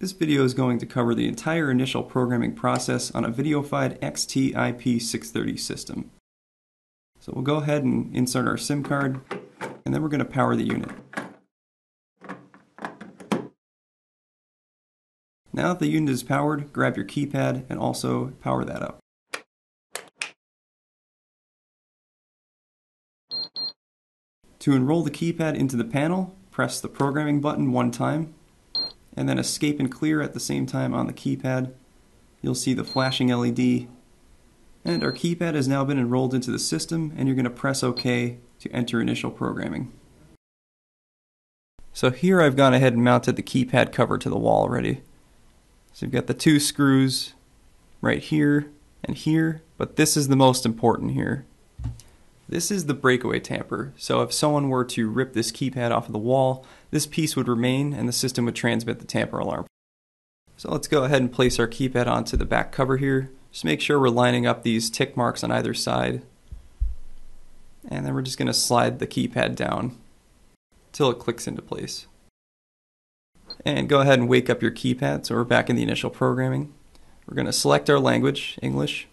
This video is going to cover the entire initial programming process on a Videofied XT IP630 system. So we'll go ahead and insert our SIM card, and then we're going to power the unit. Now that the unit is powered, grab your keypad and also power that up. To enroll the keypad into the panel, press the programming button one time, and then escape and clear at the same time on the keypad. You'll see the flashing LED, and our keypad has now been enrolled into the system, and you're going to press OK to enter initial programming. So here I've gone ahead and mounted the keypad cover to the wall already. So you've got the two screws right here and here, but this is the most important here. This is the breakaway tamper, so if someone were to rip this keypad off of the wall, this piece would remain and the system would transmit the tamper alarm. So let's go ahead and place our keypad onto the back cover here. Just make sure we're lining up these tick marks on either side. And then we're just going to slide the keypad down until it clicks into place. And go ahead and wake up your keypad, so we're back in the initial programming. We're going to select our language, English.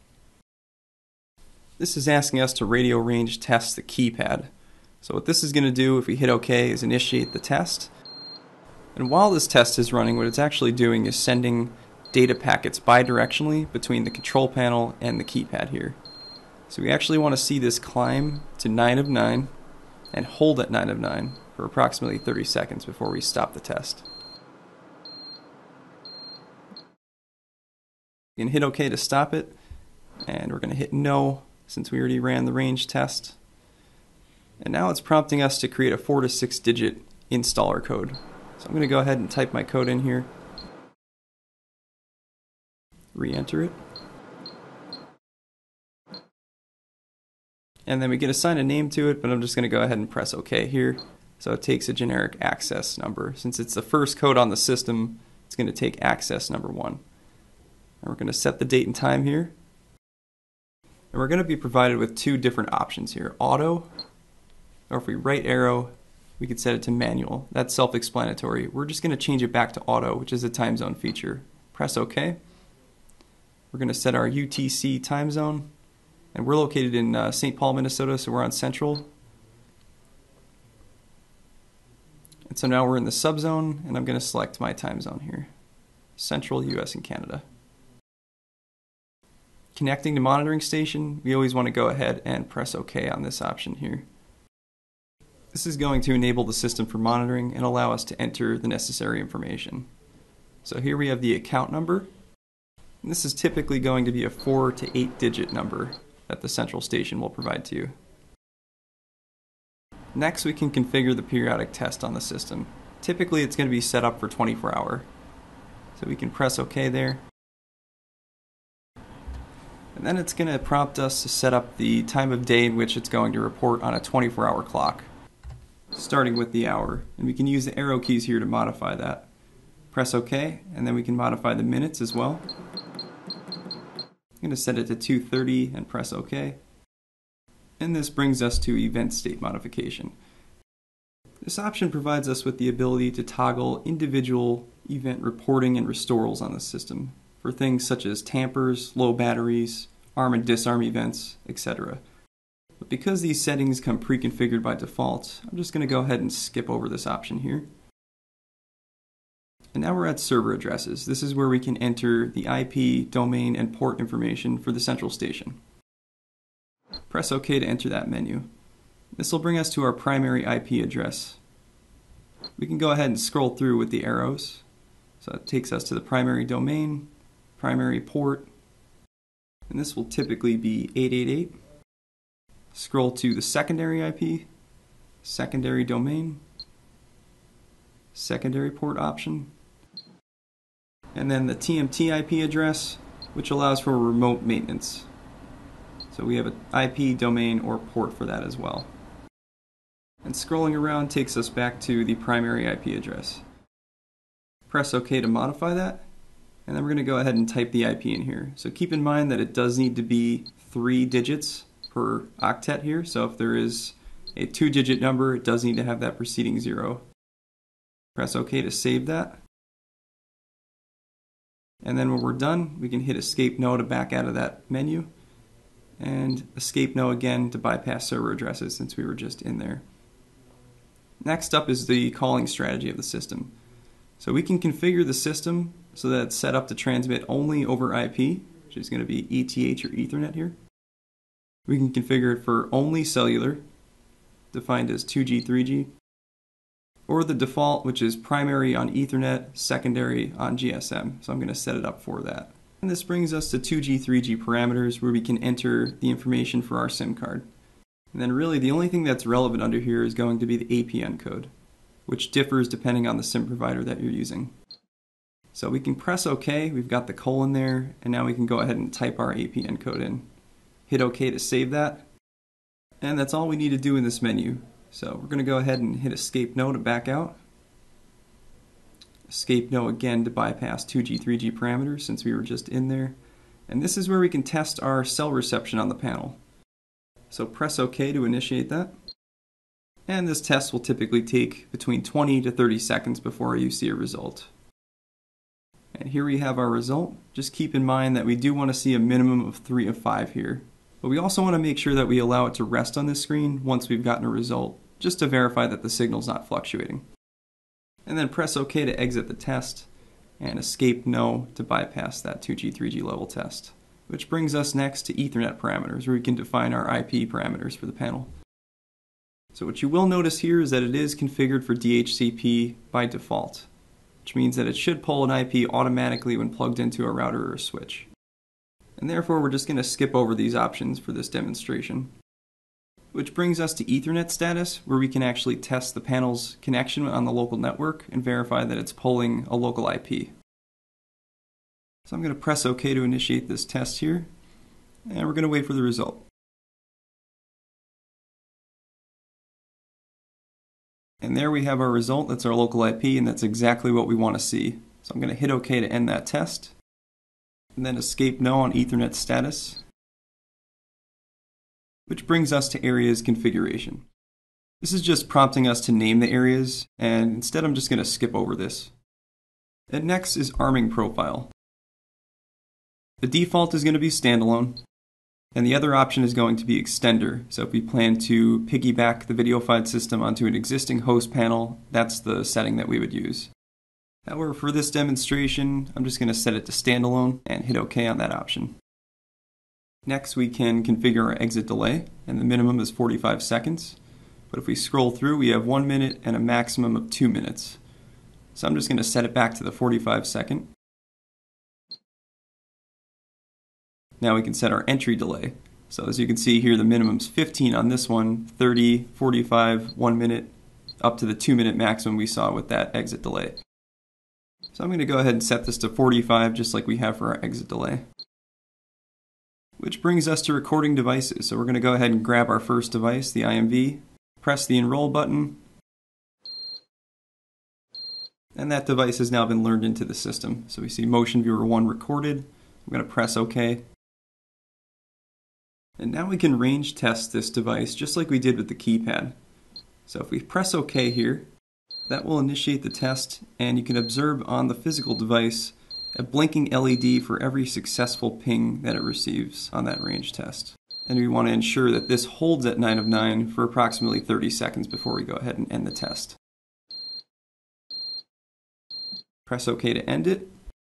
This is asking us to radio range test the keypad. So what this is going to do if we hit OK is initiate the test. And while this test is running, what it's actually doing is sending data packets bidirectionally between the control panel and the keypad here. So we actually want to see this climb to 9 of 9 and hold at 9 of 9 for approximately 30 seconds before we stop the test. You can hit OK to stop it, and we're going to hit no since we already ran the range test. And now it's prompting us to create a 4 to 6 digit installer code. So I'm going to go ahead and type my code in here, re-enter it, and then we can assign a name to it, but I'm just going to go ahead and press OK here. So it takes a generic access number. Since it's the first code on the system, it's going to take access number 1. And we're going to set the date and time here. And we're going to be provided with two different options here, auto, or if we right arrow, we could set it to manual. That's self-explanatory. We're just going to change it back to auto, which is a time zone feature. Press OK. We're going to set our UTC time zone, and we're located in St. Paul, Minnesota, so we're on Central. And so now we're in the subzone, and I'm going to select my time zone here, Central, US, and Canada. Connecting to monitoring station, we always want to go ahead and press OK on this option here. This is going to enable the system for monitoring and allow us to enter the necessary information. So here we have the account number. And this is typically going to be a 4 to 8 digit number that the central station will provide to you. Next, we can configure the periodic test on the system. Typically it's going to be set up for 24 hour. So we can press OK there. And then it's going to prompt us to set up the time of day in which it's going to report on a 24-hour clock, starting with the hour. And we can use the arrow keys here to modify that. Press OK, and then we can modify the minutes as well. I'm going to set it to 2:30 and press OK. And this brings us to event state modification. This option provides us with the ability to toggle individual event reporting and restorals on the system for things such as tampers, low batteries, arm and disarm events, etc. But because these settings come pre-configured by default, I'm just going to go ahead and skip over this option here. And now we're at server addresses. This is where we can enter the IP, domain, and port information for the central station. Press OK to enter that menu. This will bring us to our primary IP address. We can go ahead and scroll through with the arrows. So it takes us to the primary domain, primary port, and this will typically be 888. Scroll to the secondary IP, secondary domain, secondary port option, and then the TMT IP address, which allows for remote maintenance. So we have an IP, domain, or port for that as well. And scrolling around takes us back to the primary IP address. Press OK to modify that, and then we're going to go ahead and type the IP in here. So keep in mind that it does need to be 3 digits per octet here, so if there is a 2-digit number, it does need to have that preceding 0. Press OK to save that. And then when we're done, we can hit escape no to back out of that menu, and escape no again to bypass server addresses since we were just in there. Next up is the calling strategy of the system. So we can configure the system so that it's set up to transmit only over IP, which is going to be ETH or Ethernet here. We can configure it for only cellular, defined as 2G, 3G, or the default, which is primary on Ethernet, secondary on GSM. So I'm going to set it up for that. And this brings us to 2G, 3G parameters where we can enter the information for our SIM card. And then really the only thing that's relevant under here is going to be the APN code, which differs depending on the SIM provider that you're using. So we can press OK, we've got the colon there, and now we can go ahead and type our APN code in. Hit OK to save that, and that's all we need to do in this menu. So we're going to go ahead and hit escape no to back out. Escape no again to bypass 2G, 3G parameters since we were just in there. And this is where we can test our cell reception on the panel. So press OK to initiate that. And this test will typically take between 20 to 30 seconds before you see a result. And here we have our result. Just keep in mind that we do want to see a minimum of 3 of 5 here. But we also want to make sure that we allow it to rest on this screen once we've gotten a result, just to verify that the signal's not fluctuating. And then press OK to exit the test, and escape no to bypass that 2G, 3G level test. Which brings us next to Ethernet parameters, where we can define our IP parameters for the panel. So what you will notice here is that it is configured for DHCP by default, which means that it should pull an IP automatically when plugged into a router or a switch. And therefore we're just going to skip over these options for this demonstration. Which brings us to Ethernet status, where we can actually test the panel's connection on the local network and verify that it's pulling a local IP. So I'm going to press OK to initiate this test here, and we're going to wait for the result. And there we have our result. That's our local IP, and that's exactly what we want to see. So I'm going to hit OK to end that test, and then escape no on Ethernet status, which brings us to areas configuration. This is just prompting us to name the areas, and instead I'm just going to skip over this. And next is arming profile. The default is going to be standalone, and the other option is going to be extender. So if we plan to piggyback the Videofied system onto an existing host panel, that's the setting that we would use. However, for this demonstration, I'm just going to set it to standalone and hit OK on that option. Next, we can configure our exit delay, and the minimum is 45 seconds. But if we scroll through, we have 1 minute and a maximum of 2 minutes. So I'm just going to set it back to the 45 second. Now we can set our entry delay. So as you can see here, the minimum's 15 on this one, 30, 45, 1 minute, up to the 2 minute maximum we saw with that exit delay. So I'm going to go ahead and set this to 45 just like we have for our exit delay. Which brings us to recording devices. So we're going to go ahead and grab our first device, the IMV, press the enroll button, and that device has now been learned into the system. So we see motion viewer 1 recorded. I'm going to press OK. And now we can range test this device just like we did with the keypad. So if we press OK here, that will initiate the test, and you can observe on the physical device a blinking LED for every successful ping that it receives on that range test. And we want to ensure that this holds at 9 of 9 for approximately 30 seconds before we go ahead and end the test. Press OK to end it,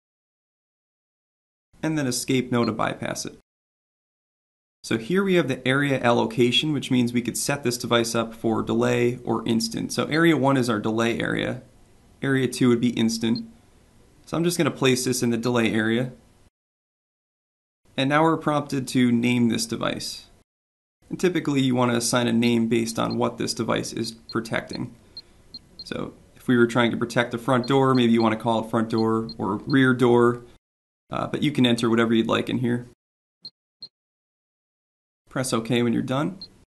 and then escape no to bypass it. So here we have the area allocation, which means we could set this device up for delay or instant. So area 1 is our delay area. Area 2 would be instant. So I'm just going to place this in the delay area. And now we're prompted to name this device. And typically you want to assign a name based on what this device is protecting. So if we were trying to protect the front door, maybe you want to call it front door or rear door. But you can enter whatever you'd like in here. Press OK when you're done.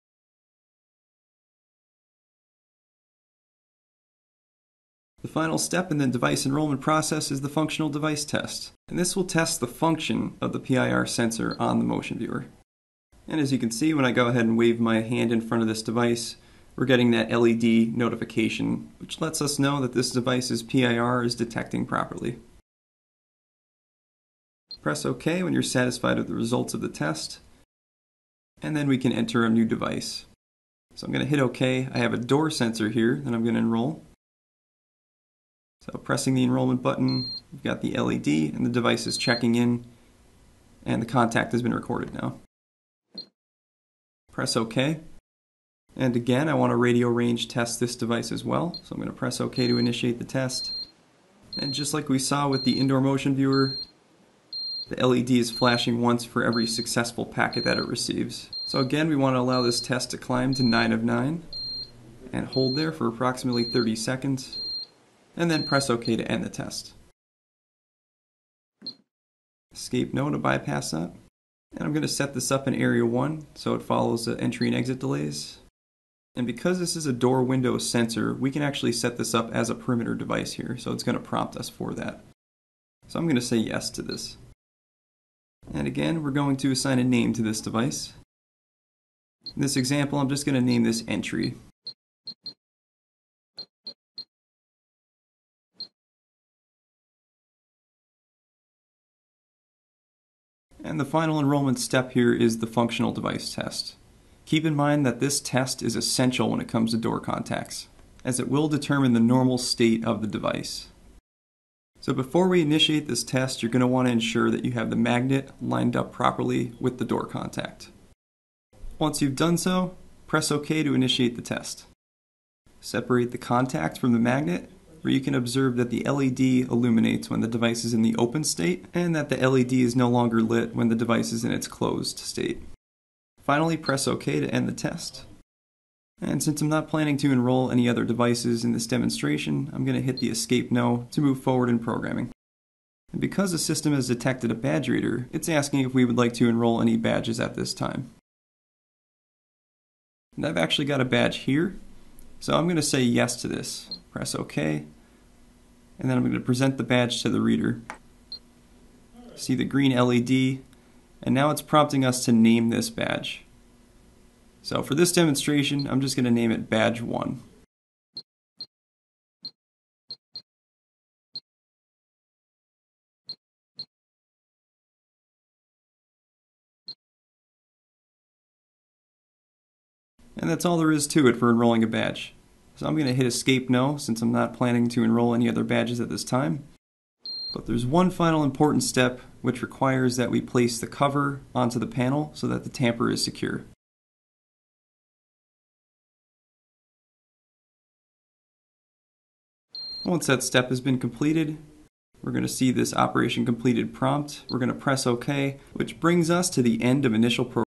The final step in the device enrollment process is the functional device test. And this will test the function of the PIR sensor on the motion viewer. And as you can see, when I go ahead and wave my hand in front of this device, we're getting that LED notification, which lets us know that this device's PIR is detecting properly. Press OK when you're satisfied with the results of the test, and then we can enter a new device. So I'm going to hit OK. I have a door sensor here that I'm going to enroll. So pressing the enrollment button, we've got the LED and the device is checking in, and the contact has been recorded now. Press OK. And again, I want to radio range test this device as well, so I'm going to press OK to initiate the test. And just like we saw with the indoor motion viewer, the LED is flashing once for every successful packet that it receives. So again, we want to allow this test to climb to 9 of 9 and hold there for approximately 30 seconds, and then press OK to end the test. Escape no to bypass that. And I'm going to set this up in area 1 so it follows the entry and exit delays. And because this is a door window sensor, we can actually set this up as a perimeter device here, so it's going to prompt us for that. So I'm going to say yes to this. And again, we're going to assign a name to this device. In this example, I'm just going to name this entry. And the final enrollment step here is the functional device test. Keep in mind that this test is essential when it comes to door contacts, as it will determine the normal state of the device. So before we initiate this test, you're going to want to ensure that you have the magnet lined up properly with the door contact. Once you've done so, press OK to initiate the test. Separate the contact from the magnet, where you can observe that the LED illuminates when the device is in the open state, and that the LED is no longer lit when the device is in its closed state. Finally, press OK to end the test. And since I'm not planning to enroll any other devices in this demonstration, I'm going to hit the escape no to move forward in programming. And because the system has detected a badge reader, it's asking if we would like to enroll any badges at this time. And I've actually got a badge here, so I'm going to say yes to this. Press OK, and then I'm going to present the badge to the reader. See the green LED, and now it's prompting us to name this badge. So for this demonstration, I'm just going to name it Badge 1. And that's all there is to it for enrolling a badge. So I'm going to hit escape no since I'm not planning to enroll any other badges at this time. But there's one final important step which requires that we place the cover onto the panel so that the tamper is secure. Once that step has been completed, we're going to see this operation completed prompt. We're going to press OK, which brings us to the end of initial programming.